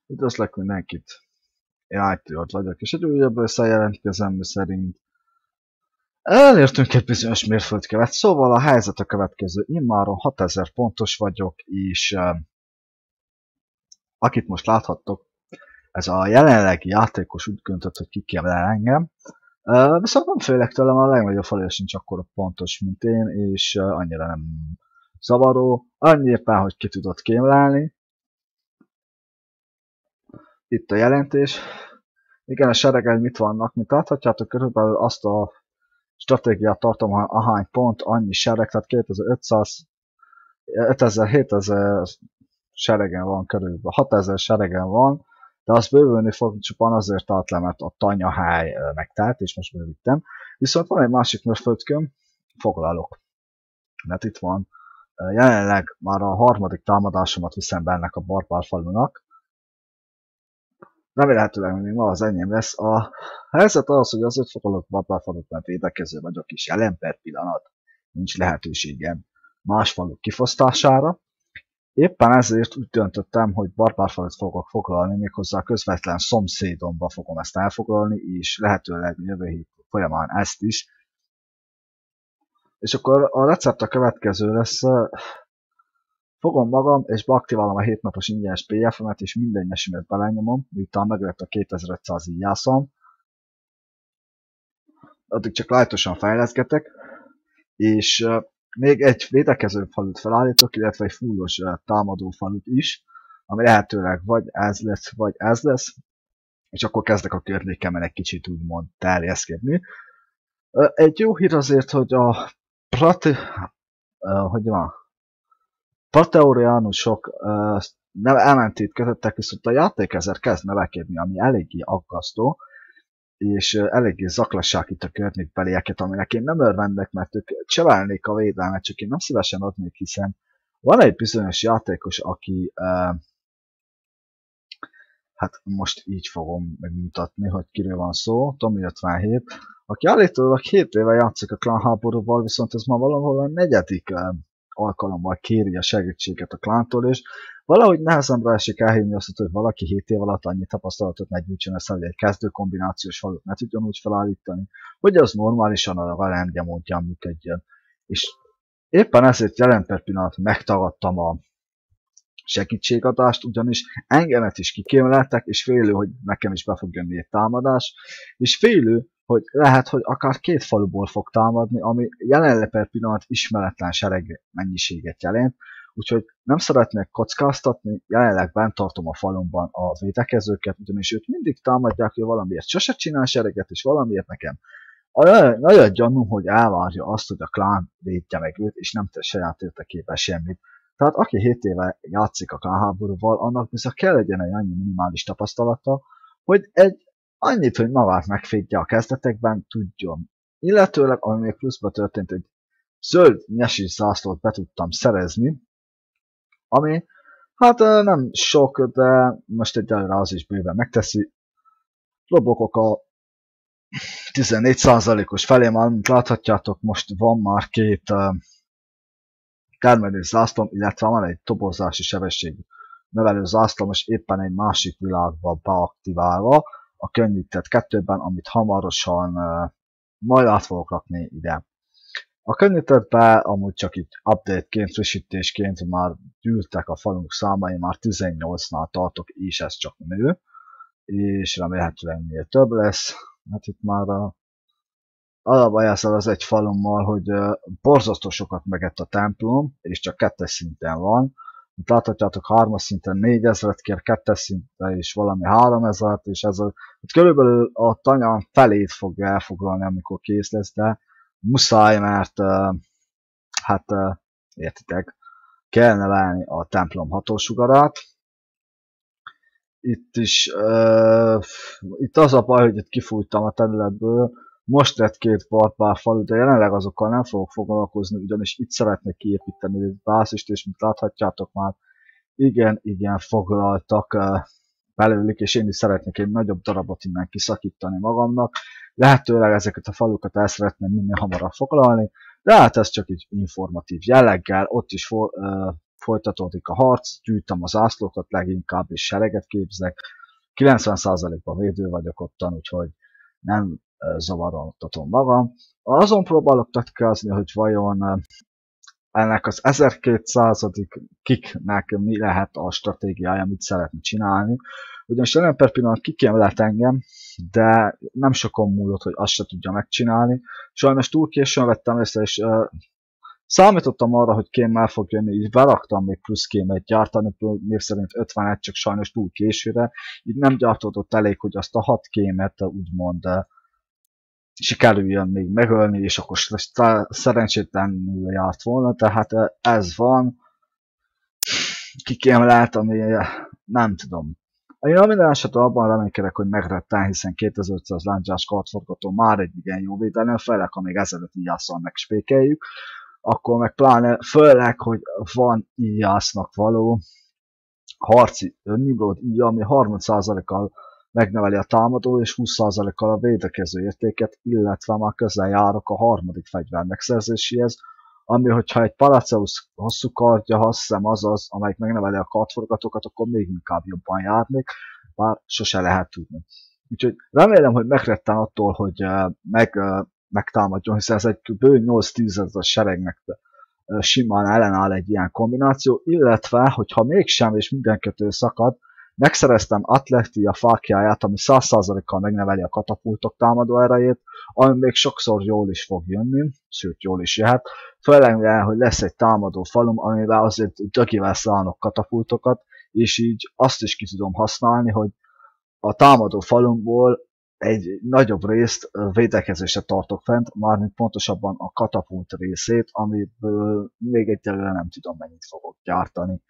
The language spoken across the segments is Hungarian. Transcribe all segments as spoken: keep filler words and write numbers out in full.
Üdvözlök mindenkit! Én i té ott vagyok, és egy újabb összejelentkezem, szerint elértünk egy bizonyos mérföldkövet, szóval a helyzet a következő. Immáron hatezer pontos vagyok, és uh, akit most láthattok, ez a jelenlegi játékos úgy döntött, hogy kikiemel engem. Uh, viszont nem félek tőlem, a legnagyobb falja sincs akkora pontos, mint én, és uh, annyira nem zavaró. Annyi éppen, hogy ki tudott kémlelni. Itt a jelentés. Igen, a seregek mit vannak, mint láthatjátok, körülbelül azt a stratégiát tartom, hogy ahány pont, annyi sereg, tehát kétezer-ötszáz, ötezer, hétezer seregen van körülbelül, hatezer seregen van, de az bővülni fog csupán azért állt le, mert a tanyahely megtelt, és most bővítem. Viszont van egy másik mérföldkőm, foglalok. Mert itt van, jelenleg már a harmadik támadásomat viszem be ennek a barbár falunak. Remélhetőleg még ma az enyém lesz. A helyzet az, hogy azért foglalok barbárfalut, mert védekező vagyok, és jelen per pillanat nincs lehetőségem más faluk kifosztására. Éppen ezért úgy döntöttem, hogy barbárfalut fogok foglalni, méghozzá közvetlen szomszédomba fogom ezt elfoglalni, és lehetőleg jövő hét folyamán ezt is. És akkor a recept a következő lesz. Fogom magam, és beaktiválom a hét napos ingyenes pé ef-emet, és minden nyesimet belenyomom, miután meglett a kétezer-ötszáz íjászom. Addig csak lájtosan fejleszgetek, és uh, még egy védekező falut felállítok, illetve egy fullos uh, támadó falut is, ami lehetőleg vagy ez lesz, vagy ez lesz, és akkor kezdek a környékemen egy kicsit úgymond terjeszkedni. Uh, egy jó hír azért, hogy a prati... Uh, hogy van? Praetoriánusok uh, elmentét kötöttek, viszont a játék ezért kezd növekedni, ami eléggé aggasztó, és uh, eléggé zaklassák itt a környékbelieket, aminek én nem örvendek, mert ők csevelnék a védelmet, csak én nem szívesen adnék, hiszen van egy bizonyos játékos, aki uh, hát most így fogom megmutatni, hogy kiről van szó, Tomi ötvenhét, aki állítólag hét éve játszik a klánháborúval, viszont ez már valahol a negyedik uh, alkalommal kéri a segítséget a klántól, és valahogy nehezemre esik elhinni azt, hogy valaki hét év alatt annyi tapasztalatot ne gyűjtsön össze, hogy egy kezdő kombinációs falut ne tudjon úgy felállítani, hogy az normálisan a rendje módján működjön. És éppen ezért jelen per pillanat megtagadtam a segítségadást, ugyanis engemet is kikémleltek, és félő, hogy nekem is be fog jönni egy támadás, és félő, hogy lehet, hogy akár két faluból fog támadni, ami jelenleg per pillanat ismeretlen sereg mennyiséget jelent, úgyhogy nem szeretnék kockáztatni, jelenleg bent tartom a falumban a védekezőket, ugyanis ők mindig támadják, hogy valamiért sose csinál sereget, és valamiért nekem nagyon gyanú, hogy elvárja azt, hogy a klán védje meg őt, és nem tesz saját értekében semmit. Tehát aki hét éve játszik a klánháborúval, annak bizony kell legyen egy annyi minimális tapasztalata, hogy egy annyit, hogy magát megfédje a kezdetekben, tudjon. Illetőleg, ami még pluszba történt, egy zöld nyesis zászlót be tudtam szerezni, ami hát nem sok, de most egyelőre az is bőven megteszi. Robokok a tizennégy százalékos felé már, mint láthatjátok, most van már két uh, termelő zászlóm, illetve van egy toborzási sebesség növelő zászlóm, és éppen egy másik világba beaktiválva, a könnyített kettőben, amit hamarosan uh, majd át fogok rakni ide. A könnyítettben amúgy csak itt update-ként, frissítésként már gyűltek a falunk számai, már tizennyolcnál tartok, és ez csak nő, és remélhetőleg minél több lesz. Hát itt már a alapban ezzel az egy falummal, hogy uh, borzasztó sokat megett a templom, és csak kettes szinten van. Mint láthatjátok, hármas szinten négyezret kér, kettes szinten is valami háromezret, és ez a, hát körülbelül a tanya felét fogja elfoglalni, amikor kész lesz, de muszáj, mert uh, hát uh, értitek, kell nevelni a templom hatósugarát. Itt is, uh, itt az a baj, hogy itt kifújtam a területből, most lett két barbár falu, de jelenleg azokkal nem fogok foglalkozni, ugyanis itt szeretnék kiépíteni egy bázist, és mint láthatjátok már, igen, igen, foglaltak uh, belőlük, és én is szeretnék egy nagyobb darabot innen kiszakítani magamnak. Lehetőleg ezeket a falukat el szeretném minél hamarabb foglalni, de hát ez csak így informatív jelleggel, ott is for, uh, folytatódik a harc, gyűjtöm az zászlókat leginkább, és sereget képzek. kilencven százalékban védő vagyok ottan, úgyhogy nem zavaroltatom magam. Azon próbálok taktikázni, hogy vajon ennek az ezerkétszázadik kiknek mi lehet a stratégiája, mit szeretne csinálni. Ugyanis jelen per pillanat kikémlelt engem, de nem sokon múlott, hogy azt se tudja megcsinálni. Sajnos túl későn vettem észre, és uh, számítottam arra, hogy kémmel fog jönni, így beraktam még plusz kémet gyártani, név szerint ötvenet, csak sajnos túl későre. Így nem gyártódott elég, hogy azt a hat kémet úgymond uh, sikerüljön még megölni, és akkor szerencsétlenül járt volna, tehát uh, ez van. Kikémlelt, ami uh, nem tudom. Én a minden esetben abban reménykedek, hogy megretten, hiszen kétezer-ötszáz lándzsás kardforgató már egy igen jó védelem, főleg ha még ezelőtt íjásszal megspékeljük, akkor meg pláne, főleg, hogy van íjásznak való harci Nimrod íja, ami harminc százalékkal megneveli a támadó és húsz százalékkal a védekező értéket, illetve már közel járok a harmadik fegyver megszerzéséhez, ami, hogyha egy Paraceus hosszú kardja, azt hiszem az az, amelyik megneveli a kardforgatókat, akkor még inkább jobban járnék, bár sose lehet tudni. Úgyhogy remélem, hogy megretten attól, hogy meg, megtámadjon, hiszen ez egy bő nyolc-tíz ezer seregnek simán ellenáll egy ilyen kombináció, illetve, hogyha mégsem és minden kötő szakad, megszereztem Atletia fákjáját, ami száz százalékkal megneveli a katapultok támadó erejét, ami még sokszor jól is fog jönni, sőt jól is jöhet. Főleg, hogy lesz egy támadó falum, amivel azért dögivel szállnak katapultokat, és így azt is ki tudom használni, hogy a támadó falumból egy nagyobb részt védekezésre tartok fent, mármint pontosabban a katapult részét, amiből még egyelőre nem tudom mennyit fogok gyártani.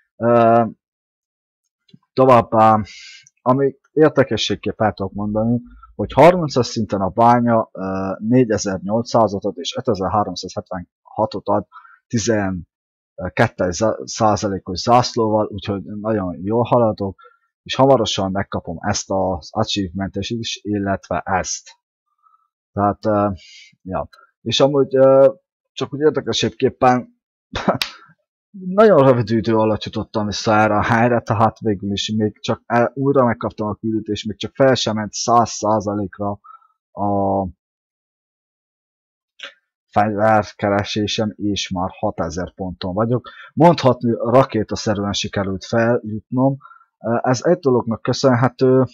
Továbbá, ami érdekességképp el tudok mondani, hogy harmincas szinten a bánya négyezer-nyolcszázat és ötezer-háromszázhetvenhatot ad tizenkettő százalékos zászlóval, úgyhogy nagyon jól haladok, és hamarosan megkapom ezt az achievement-es is, illetve ezt. Tehát, uh, ja. És amúgy uh, csak úgy érdekességképpen nagyon rövid idő alatt jutottam vissza erre a helyre, tehát végül is még csak el, újra megkaptam a küldetést, még csak fel sem ment száz százalékra a fegyverkeresésem, és már hatezer ponton vagyok. Mondhatni, rakétaszerűen sikerült feljutnom. Ez egy dolognak köszönhető.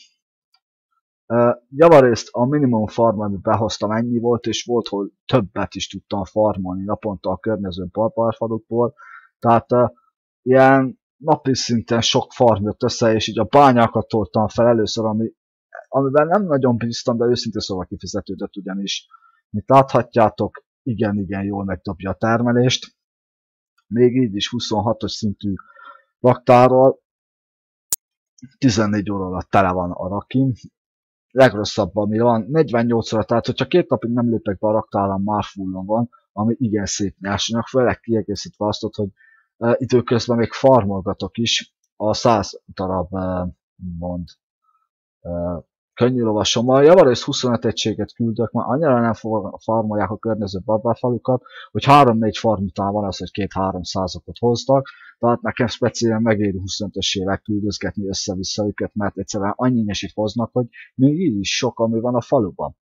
Javarészt a minimum farm, amit behoztam, ennyi volt, és volt, hogy többet is tudtam farmolni naponta a környező barbárfalukból. Tehát uh, ilyen napi szinten sok farm jött össze, és így a bányákat toltam fel először, ami, amiben nem nagyon bíztam, de őszintén szóval kifizetődött, ugyanis, mint láthatjátok, igen-igen jól megdobja a termelést. Még így is huszonhatos szintű raktárral, tizennégy óra alatt tele van a rakim. Legrosszabb, ami van, negyvennyolc óra, tehát hogyha két napig nem lépek be a raktárral, már fullon van, ami igen szép nyersanyag, főleg kiegészítve azt, hogy uh, időközben még farmolgatok is a száz darab uh, mond uh, könnyű lovasommal. Javarészt huszonöt egységet küldök, már annyira nem farmolják a környező barbárfalukat, hogy három-négy farm után van az, hogy két-háromszázakot hoztak, tehát nekem speciálisan megéri huszonötösével küldözgetni össze-vissza őket, mert egyszerűen annyi nyesit hoznak, hogy még így is sok, ami van a faluban.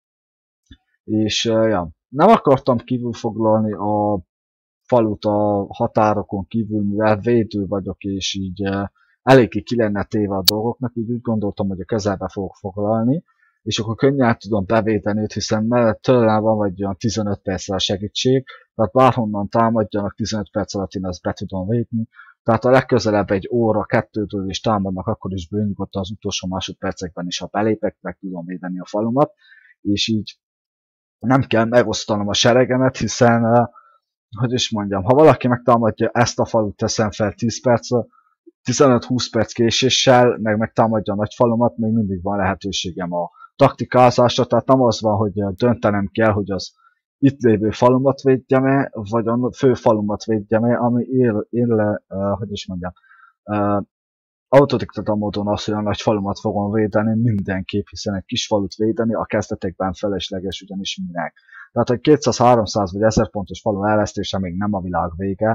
És uh, ja, nem akartam kívül foglalni a falut a határokon kívül, mivel védő vagyok, és így uh, eléggé ki lenne téve a dolgoknak, így úgy gondoltam, hogy a közelbe fogok foglalni, és akkor könnyen tudom bevédeni őt, hiszen mellett tőlem van vagy olyan tizenöt percre a segítség, tehát bárhonnan támadjanak, tizenöt perc alatt én ezt be tudom védni, tehát a legközelebb egy óra, kettőtől is támadnak, akkor is bőnyugodtan az utolsó másodpercekben is, ha belépek, meg tudom védeni a falumat, és így nem kell megosztanom a seregemet, hiszen, uh, hogy is mondjam, ha valaki megtámadja ezt a falut, teszem fel tíz percre, tizenöt-húsz perc késéssel, meg megtámadja a nagy falumat, még mindig van lehetőségem a taktikázásra, tehát nem az van, hogy döntenem kell, hogy az itt lévő falumat védjem-e, vagy a fő falumat védjem-e, ami él, él le, uh, hogy is mondjam, uh, autodiktata módon az, hogy a nagy falumat fogom védeni mindenképp, hiszen egy kis falut védeni a kezdetekben felesleges, ugyanis minek. Tehát, hogy kétszáz-háromszáz vagy ezer pontos falu elvesztése még nem a világ vége,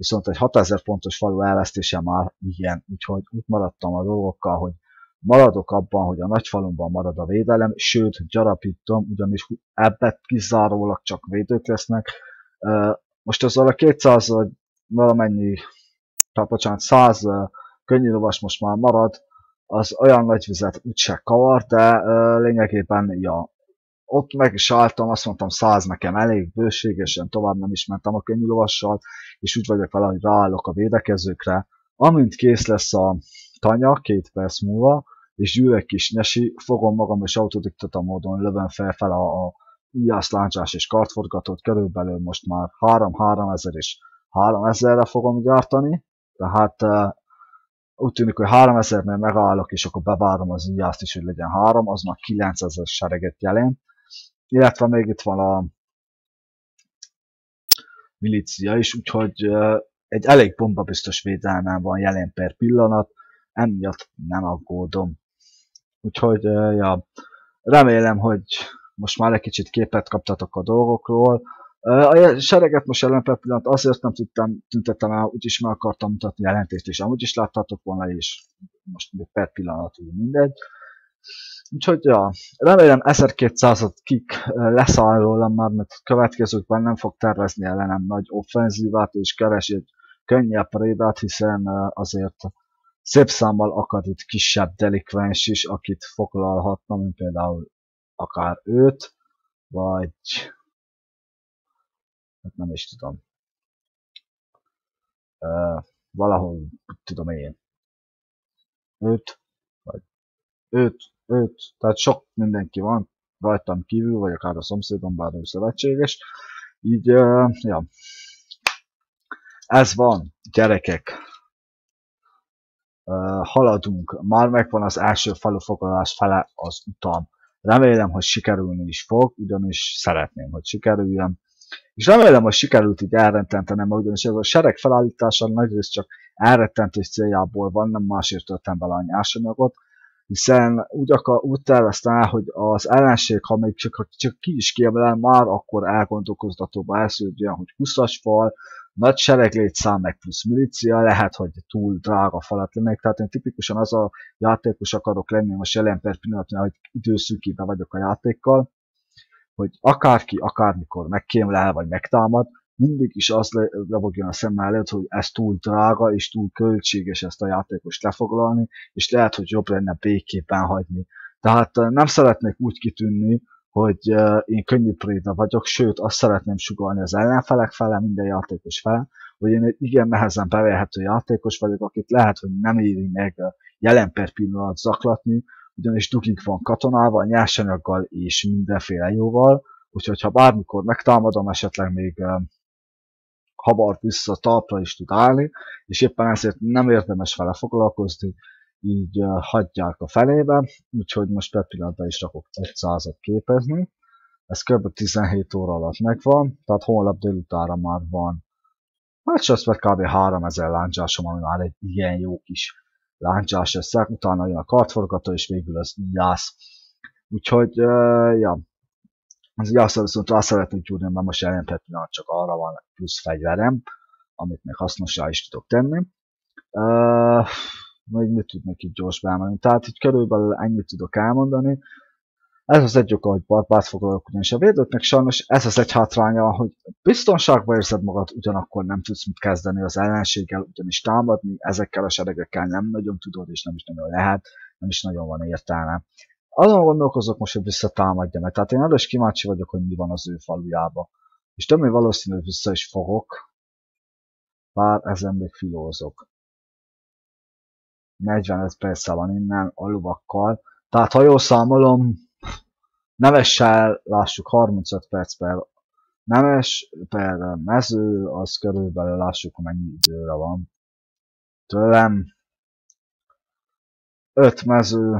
viszont egy hatezer pontos falu elvesztése már igen, úgyhogy úgy maradtam a dolgokkal, hogy maradok abban, hogy a nagyfalumban marad a védelem, sőt, gyarapítom, ugyanis ebben kizárólag csak védők lesznek. Most azzal a kétszáz vagy valamennyi, tehát bocsánat, száz könnyű lovas most már marad, az olyan nagy vizet úgyse kavar, de lényegében, ja, ott meg is álltam, azt mondtam, száz nekem elég bőségesen, tovább nem is mentem a könnyű lovassal, és úgy vagyok vele, hogy ráállok a védekezőkre. Amint kész lesz a tanya, két perc múlva, és gyűlök kis nyesi, fogom magam és autodiktata módon lövöm felfele a, a íjász, láncsás és kartforgatót, körülbelül most már három-három ezer és három ezerre fogom gyártani, tehát uh, úgy tűnik, hogy három ezernél megállok, és akkor bevárom az íjászt is, hogy legyen három, az már kilencezer sereget jelent. Illetve még itt van a milícia is, úgyhogy uh, egy elég bombabiztos védelmem van jelen per pillanat, emiatt nem aggódom. Úgyhogy, uh, ja, remélem, hogy most már egy kicsit képet kaptatok a dolgokról. Uh, a sereget most jelen per pillanat azért nem tudtam, tüntettem el, úgyis meg akartam mutatni jelentést, és amúgy is láttátok volna, és most még per pillanat úgy mindegy. Úgyhogy, ja, remélem ezerkétszázat kik leszáll rólam már, mert következőkben nem fog tervezni ellenem nagy offenzívát, és keres egy könnyebb prédát, hiszen azért szép számmal akad itt kisebb delikvens is, akit foglalhatna, mint például akár őt, vagy hát nem is tudom. Uh, valahol, tudom én, őt, vagy őt, őt, tehát sok mindenki van rajtam kívül, vagy akár a szomszédom, bár ő szövetséges. Így, uh, ja, ez van, gyerekek. Uh, haladunk, már megvan az első falufoglalás fele az utam. Remélem, hogy sikerülni is fog, ugyanis szeretném, hogy sikerüljön. És remélem, hogy sikerült így elrettentenem, mert ugyanis ez a sereg felállítása nagyrészt csak elrettentés céljából van, nem másért töltem bele a nyersanyagot, hiszen úgy, akar, úgy terveztem el, hogy az ellenség, ha még csak, csak ki is kiemel már, akkor elgondolkoztatóba elsződjön, hogy húszas fal, nagy sereglétszám, meg plusz milícia, lehet, hogy túl drága falat lennék, tehát én tipikusan az a játékos akarok lenni, most jelen per pillanatban, hogy időszűkében vagyok a játékkal, hogy akárki, akármikor megkémlel, vagy megtámad, mindig is az lebogjon a szemmel előtt, hogy ez túl drága, és túl költséges ezt a játékost lefoglalni, és lehet, hogy jobb lenne békében hagyni. Tehát nem szeretnék úgy kitűnni, hogy én könnyű préda vagyok, sőt, azt szeretném sugallni az ellenfelek fele, minden játékos fele, hogy én egy igen nehezen bevélhető játékos vagyok, akit lehet, hogy nem éri meg jelen per pillanat zaklatni, ugyanis dugig van katonával, nyersanyaggal és mindenféle jóval, úgyhogy ha bármikor megtámadom, esetleg még habart vissza talpra is tud állni, és éppen ezért nem érdemes vele foglalkozni, így uh, hagyják a felébe, úgyhogy most per pillanatban is rakok százat képezni. Ez kb. tizenhét óra alatt megvan, tehát holnap délutánra már van. Hát csak mert kb. háromezer láncsásom, ami már egy ilyen jó kis láncsás összeg, utána jön a kartforgató, és végül az íjász. Úgyhogy, uh, ja, az íjászra viszont rá szeretnék gyúrni, mert most jelen per pillanat csak arra van plusz fegyverem, amit még hasznosra is tudok tenni. Uh, még mit tudnék itt gyors beemelni? Tehát így körülbelül ennyit tudok elmondani. Ez az egy oka, hogy barbárt foglalok, ugyanis a védőknek sajnos ez az egy hátránya, hogy biztonságban érzed magad, ugyanakkor nem tudsz mit kezdeni az ellenséggel, ugyanis támadni ezekkel a seregekkel nem nagyon tudod, és nem is nagyon lehet, nem is nagyon van értelme. Azon gondolkozok most, hogy visszatámadja meg. Tehát én előbb is kíváncsi vagyok, hogy mi van az ő falujába. És többé valószínű, hogy vissza is fogok, bár ezen még filózok. negyvenöt perccel van innen a lovakkal. Tehát ha jól számolom, nemessel lássuk harmincöt perc per nemes, per mező, az körülbelül lássuk, mennyi időre van. Tőlem öt mező,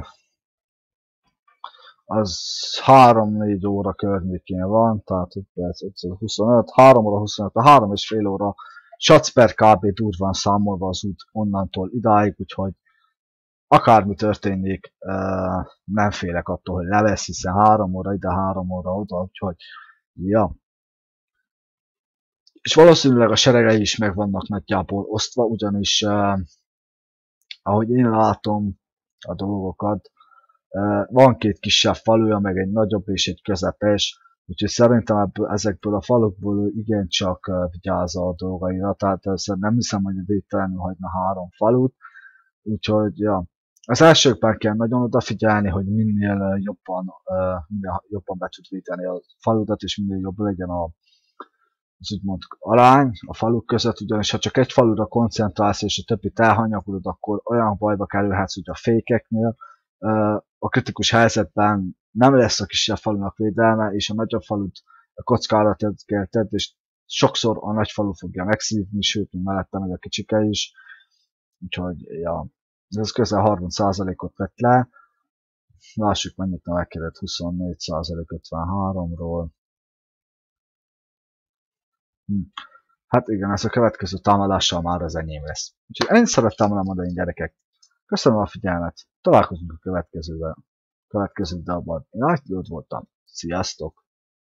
az három-négy óra környékén van, tehát öt perc, öt huszonöt, három óra huszonöt, a három és fél óra sac per kb. Durván számolva az út onnantól idáig, úgyhogy akármi történik, nem félek attól, hogy levesz, hiszen három óra ide, három óra oda, úgyhogy, ja. És valószínűleg a seregei is meg vannak nagyjából osztva, ugyanis uh, ahogy én látom a dolgokat, uh, van két kisebb faluja, meg egy nagyobb és egy közepes, úgyhogy szerintem ebből, ezekből a falukból igencsak uh, vigyáz a dolgaira, tehát uh, nem hiszem, hogy védtelenül hagyna három falut, úgyhogy ja. Az elsőkben kell nagyon odafigyelni, hogy minél jobban, uh, minél jobban be tud védeni a faludat, és minél jobb legyen a, az úgymond arány a faluk között, ugyanis ha csak egy falura koncentrálsz, és a többit elhanyagolod, akkor olyan bajba kerülhetsz, hogy a fékeknél uh, a kritikus helyzetben nem lesz a kisebb falunak védelme, és a nagyobb falut kockára kell tedd, és sokszor a nagy falu fogja megszívni, sőt, mint mellette meg a kicsike is. Úgyhogy, ja, ez közel harminc százalékot vett le. Lássuk, mennyit növekedett, huszonnégy százalék ötvenháromról. Hm. Hát igen, ez a következő támadással már az enyém lesz. Úgyhogy én szerettem volna mondani, gyerekek. Köszönöm a figyelmet. Találkozunk a következővel. Következő dalban. Én Nagy voltam. Sziasztok!